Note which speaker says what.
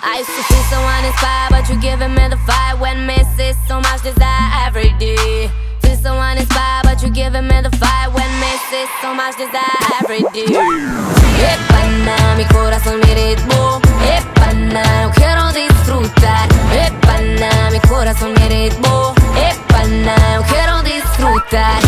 Speaker 1: I used to feel so uninspired, but you're giving me the fire. When misses so much desire every day. Feel so uninspired, but you're giving me the fire. When misses so much desire every day. Pana, mi corazón, mi ritmo. Pana, no quiero disfrutar. Pana, mi corazón, mi ritmo. Pana, no quiero disfrutar.